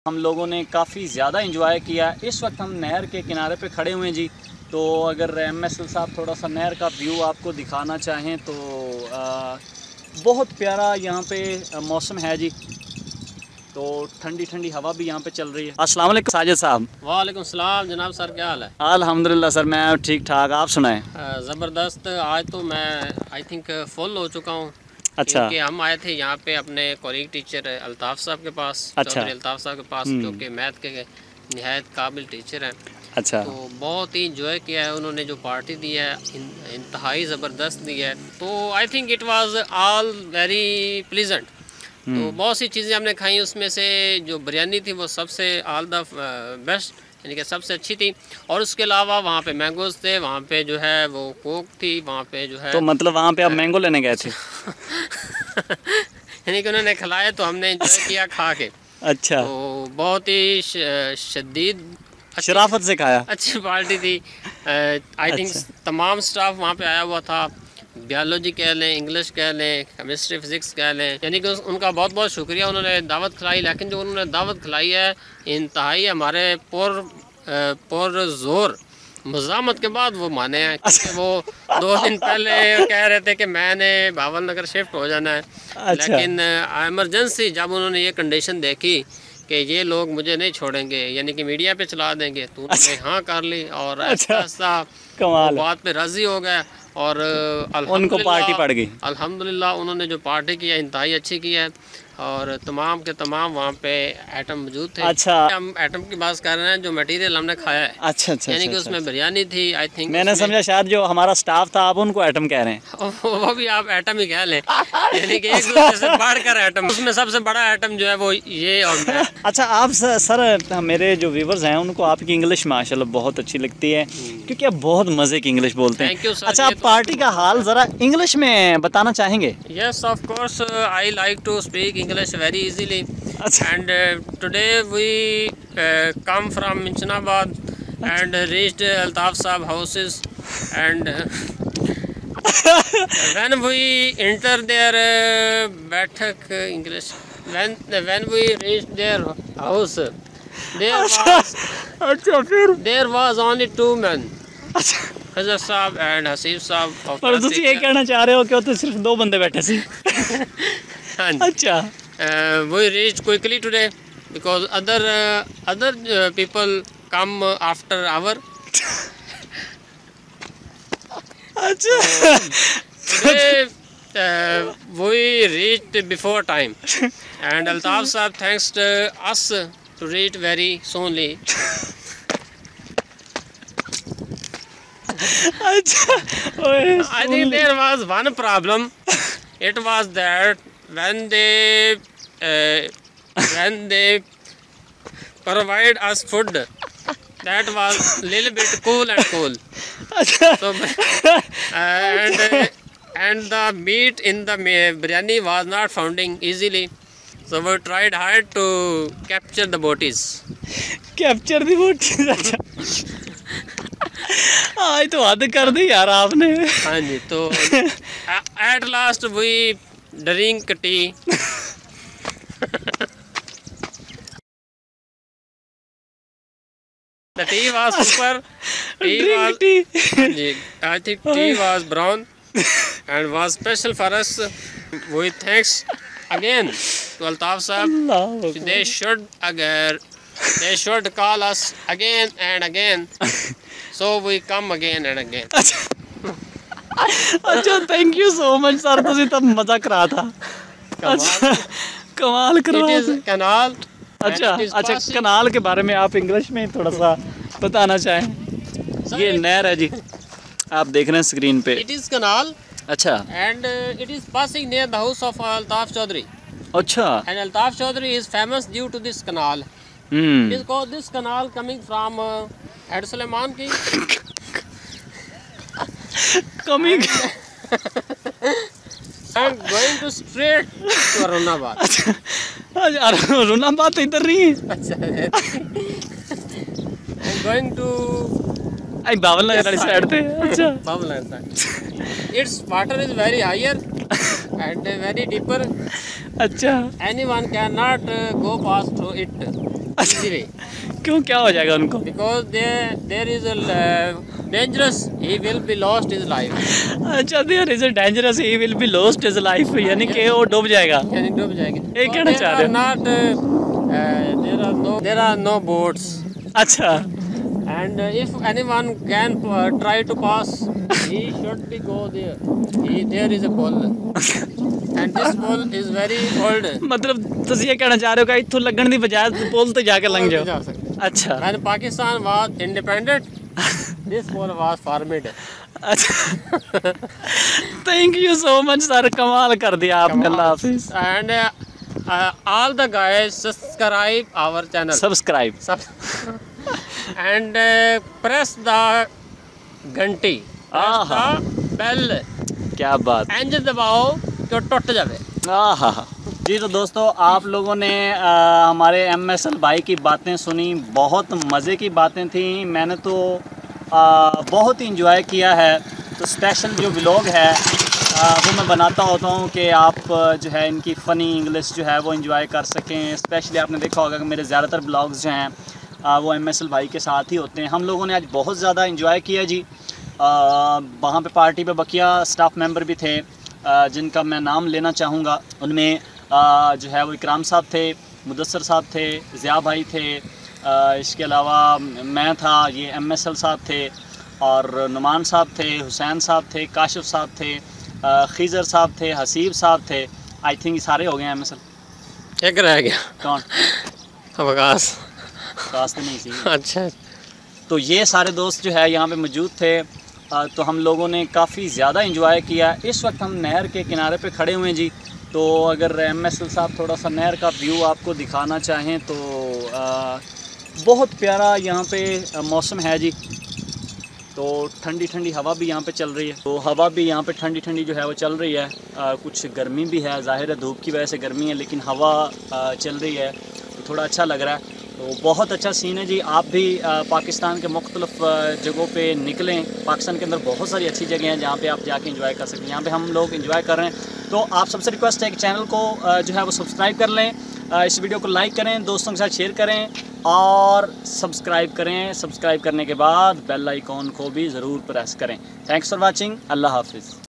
हम लोगों ने काफ़ी ज़्यादा इंजॉय किया। इस वक्त हम नहर के किनारे पे खड़े हुए हैं जी। तो अगर MSL साहब थोड़ा सा नहर का व्यू आपको दिखाना चाहें तो बहुत प्यारा यहाँ पे मौसम है जी। तो ठंडी ठंडी हवा भी यहाँ पे चल रही है। अस्सलाम वालेकुम साजिद साहब। वालेकुम सलाम जनाब सर, क्या हाल है? अल्हम्दुलिल्लाह सर, मैं ठीक ठाक, आप सुनाएं। ज़बरदस्त। आज तो मैं आई थिंक फुल हो चुका हूँ। अच्छा। क्योंकि हम आए थे यहाँ पे अपने कॉलीग टीचर अल्ताफ़ साहब के पास। अच्छा। चौधरी अल्ताफ़ साहब के पास, जो कि मैथ के नहायत काबिल टीचर हैं। अच्छा। तो बहुत ही इंजॉय किया है उन्होंने, जो पार्टी दी है इंतहाई ज़बरदस्त दी है। तो I think it was all very pleasant. तो बहुत सी चीज़ें हमने खाई, उसमें से जो बिरयानी थी वो सबसे ऑल द बेस्ट, यानी कि सबसे अच्छी थी। और उसके अलावा वहाँ पे मैंगोज़ थे, वहाँ पे जो है वो कोक थी, वहाँ पे जो है तो मतलब वहाँ पे आप मैंगो लेने गए थे? यानी कि उन्होंने खिलाया तो हमने एंजॉय किया खा के। अच्छा। तो बहुत ही शदीद शराफत से खाया। अच्छी पार्टी थी। आई थिंक तमाम स्टाफ वहाँ पे आया हुआ था। बायोलॉजी कह लें, इंग्लिश कह लें, केमिस्ट्री फिज़िक्स कह लें, यानी कि उनका बहुत बहुत शुक्रिया, उन्होंने दावत खिलाई। लेकिन जो उन्होंने दावत खिलाई है इंतहाई हमारे पुर जोर मज़ामत के बाद वो माने हैं। क्योंकि वो 2 दिन पहले कह रहे थे कि मैंने भावल नगर शिफ्ट हो जाना है। अच्छा। लेकिन एमरजेंसी जब उन्होंने ये कंडीशन देखी कि ये लोग मुझे नहीं छोड़ेंगे, यानी कि मीडिया पे चला देंगे, तो उन्होंने हाँ कर ली और ऐसा कमाल, बात पे राज़ी हो गए। और उनको पार्टी पड़ गई। अल्हम्दुलिल्लाह उन्होंने जो पार्टी की है इंतहाई अच्छी की है। और तमाम के तमाम वहाँ पे आइटम मौजूद थे। अच्छा। हम आइटम की बात कर रहे हैं जो मटेरियल हमने खाया है। अच्छा अच्छा। यानी कि उसमें बिरयानी थी। आई थिंक मैंने समझा शायद जो हमारा स्टाफ था आप उनको आइटम कह रहे हैं। वो भी आप आइटम ही कह लें, यानी कि एक दूसरे से बढ़कर आइटम। उसमें सबसे बड़ा आइटम जो है वो ये और मैं। अच्छा, आप सर मेरे जो व्यूवर्स हैं उनको आपकी इंग्लिश माशाल्लाह बहुत अच्छी लगती है, क्योंकि आप बहुत मज़े की इंग्लिश बोलते हैं। Thank you sir. अच्छा, आप पार्टी का हाल ज़रा इंग्लिश में बताना चाहेंगे? Yes, of course. I like to speak English very easily. And today we come from Minchinabad and reached Altaf Saab houses. And when we enter their Bathak English, when we reached their house, there was only 2 men. खजर साहब and Haseeb साहब। पर तुसी ये कहना चाह रहे हो कि तो सिर्फ 2 बंदे बैठे सी? अच्छा। We reached quickly today because other people come after hour. अच्छा। Today we reached before time and Altaf Saab thanks to us to reach very soonly. I think there was one problem. It was that when they provide us food, that was little bit cool and cool. So, and the meat in the biryani was not founding easily. So we tried hard to capture the botis. Capture the boti. अच्छा, आज तो हद कर दी यार आपने। हाँ जी। तो at last we drink tea. The tea was super. I think tea was brown and was special for us. We thanks again to Altaf Saab. They should call us again and again. So we come again and again. अच्छा, thank you so much sir, तुसी तब मजा करा था। अच्छा, कमाल करा। It is canal. अच्छा, कनाल के बारे में आप इंग्लिश में थोड़ा सा बताना चाहें? ये नहर है जी, आप देख रहे हैं स्क्रीन पे। It is canal. अच्छा। And it is passing near the house of Altaf Chaudhary. अच्छा। And Altaf Chaudhary is famous due to this canal. It is called this canal coming from Head Suleiman ki. Coming. And going to straight to Arunabad. अच्छा, अरुणाबाद तो इधर नहीं है। And going to Bawal नगर वाली side पे। अच्छा, बावल नगर side. Its water is very higher. and very deeper. अच्छा, Anyone cannot go past through it easily क्यों, क्या हो जाएगा उनको? because there is a dangerous. He will be lost his life. अच्छा, there is a dangerous, he will be lost his life, यानी कि वो डूब जाएगा। यानी डूब जाएगी। ये कहना चाह रहे हो? There are no boats. अच्छा, And if anyone can try to pass, he should be go there. There is a pole, and this pole is very old. मतलब ਤੁਸੀਂ ਇਹ ਕਹਿਣਾ ਚਾਹ ਰਹੇ ਹੋ ਕਿ ਇੱਥੋਂ ਲੱਗਣ ਦੀ ਬਜਾਏ ਪੁਲ ਤੇ ਜਾ ਕੇ ਲੰਘ ਜਾਓ। जा सकते। अच्छा, When Pakistan was independent, this pole was formed. अच्छा, thank you so much sir, कमाल कर दिया आपने, अल्लाह हाफिज। And all the guys subscribe our channel. Subscribe, And press the घंटी, press the bell. क्या बात, इंज दबाओ कि टूट जावे। आहा। जी तो दोस्तों, आप लोगों ने हमारे MSL भाई की बातें सुनी, बहुत मज़े की बातें थी। मैंने तो बहुत ही इंजॉय किया है। तो स्पेशल जो व्लॉग है वो मैं बनाता होता हूँ कि आप जो है इनकी फ़नी इंग्लिश जो है वो इंजॉय कर सकें। स्पेशली आपने देखा होगा कि मेरे ज़्यादातर ब्लॉग्स जो हैं वो MSL भाई के साथ ही होते हैं। हम लोगों ने आज बहुत ज़्यादा इंजॉय किया जी। वहाँ पे पार्टी पे बकिया स्टाफ मेंबर भी थे जिनका मैं नाम लेना चाहूँगा। उनमें जो है वो इकराम साहब थे, मुदस्सर साहब थे, ज़िया भाई थे, इसके अलावा मैं था, ये MSL साहब थे, और नुमान साहब थे, हुसैन साहब थे, काशिफ साहब थे, खीज़र साहब थे, हसीब साहब थे। आई थिंक सारे हो गए MSL। एक रह गया। कौन? अवकाश। रास्ते नहीं थी। अच्छा, तो ये सारे दोस्त जो है यहाँ पे मौजूद थे। तो हम लोगों ने काफ़ी ज़्यादा इंजॉय किया। इस वक्त हम नहर के किनारे पे खड़े हुए हैं जी। तो अगर MSL साहब थोड़ा सा नहर का व्यू आपको दिखाना चाहें तो बहुत प्यारा यहाँ पे मौसम है जी। तो ठंडी ठंडी हवा भी यहाँ पे चल रही है। तो हवा भी यहाँ पे ठंडी ठंडी जो है वो चल रही है। कुछ गर्मी भी है, ज़ाहिर है धूप की वजह से गर्मी है, लेकिन हवा चल रही है तो थोड़ा अच्छा लग रहा है। तो बहुत अच्छा सीन है जी। आप भी पाकिस्तान के मुख्तलिफ जगहों पे निकलें। पाकिस्तान के अंदर बहुत सारी अच्छी जगह हैं जहाँ पे आप जाके एंजॉय कर सकते हैं। यहाँ पे हम लोग एंजॉय कर रहे हैं। तो आप सबसे रिक्वेस्ट है कि चैनल को जो है वो सब्सक्राइब कर लें, इस वीडियो को लाइक करें, दोस्तों के साथ शेयर करें और सब्सक्राइब करें। सब्सक्राइब करने के बाद बेल आइकॉन को भी ज़रूर प्रेस करें। Thanks for watching. अल्लाह हाफिज़।